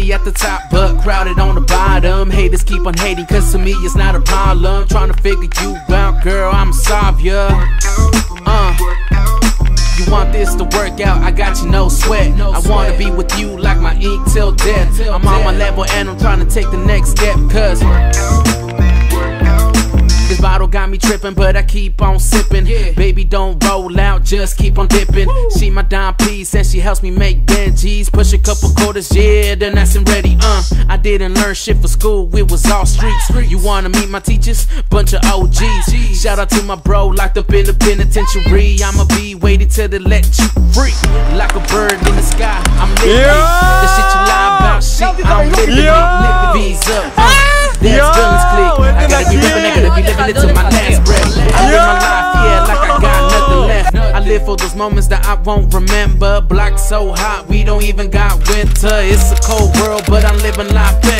be at the top, but crowded on the bottom. Haters keep on hating, cause to me it's not a problem. Trying to figure you out, girl, I'ma solve ya. You want this to work out, I got you, no sweat. I wanna be with you like my ink till death. I'm on my level and I'm trying to take the next step, cause this bottle got me tripping, but I keep on sipping. Baby, don't roll out, just keep on dipping. She my dime piece and she helps me make Benjis. Push a couple quarters, yeah, then that's and ready. I didn't learn shit for school, it was all streets. You wanna meet my teachers? Bunch of OGs. Shout out to my bro locked up in the penitentiary. I'ma be waiting till they let you free. Like a bird in the sky, I'm living. The shit you lie about, shit, I'm living. V's up. That's feelings click. I gotta be ripping, I gotta be living it to my last breath. I live my life, yeah, like I got nothing left. I live for those moments that I won't remember. Block so hot, we don't even got winter. It's a cold world, but I'm living life better.